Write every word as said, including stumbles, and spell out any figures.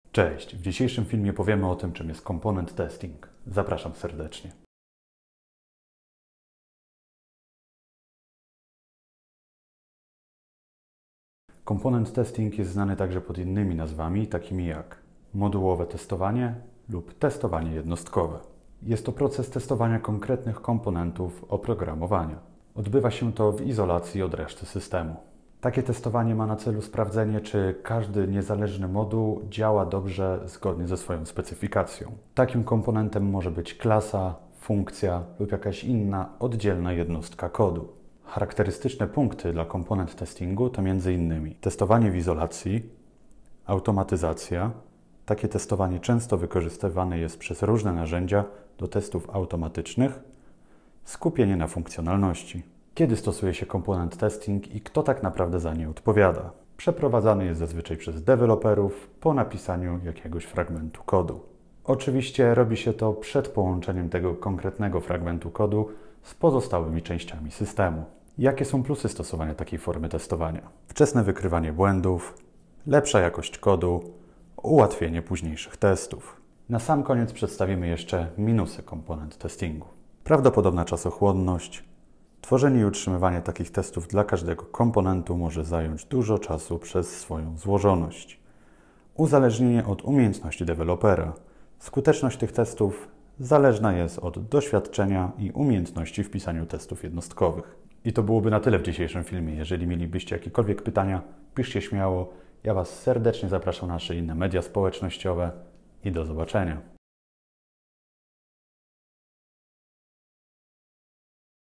Cześć, w dzisiejszym filmie powiemy o tym, czym jest component testing. Zapraszam serdecznie. Component testing jest znany także pod innymi nazwami, takimi jak modułowe testowanie lub testowanie jednostkowe. Jest to proces testowania konkretnych komponentów oprogramowania. Odbywa się to w izolacji od reszty systemu. Takie testowanie ma na celu sprawdzenie, czy każdy niezależny moduł działa dobrze zgodnie ze swoją specyfikacją. Takim komponentem może być klasa, funkcja lub jakaś inna oddzielna jednostka kodu. Charakterystyczne punkty dla komponent testingu to między innymi testowanie w izolacji, automatyzacja. Takie testowanie często wykorzystywane jest przez różne narzędzia do testów automatycznych, skupienie na funkcjonalności. Kiedy stosuje się komponent testing i kto tak naprawdę za nie odpowiada? Przeprowadzany jest zazwyczaj przez deweloperów po napisaniu jakiegoś fragmentu kodu. Oczywiście robi się to przed połączeniem tego konkretnego fragmentu kodu z pozostałymi częściami systemu. Jakie są plusy stosowania takiej formy testowania? Wczesne wykrywanie błędów, lepsza jakość kodu, ułatwienie późniejszych testów. Na sam koniec przedstawimy jeszcze minusy komponent testingu. Prawdopodobna czasochłonność. Tworzenie i utrzymywanie takich testów dla każdego komponentu może zająć dużo czasu przez swoją złożoność. Uzależnienie od umiejętności dewelopera. Skuteczność tych testów zależna jest od doświadczenia i umiejętności w pisaniu testów jednostkowych. I to byłoby na tyle w dzisiejszym filmie. Jeżeli mielibyście jakiekolwiek pytania, piszcie śmiało. Ja Was serdecznie zapraszam na nasze inne media społecznościowe i do zobaczenia.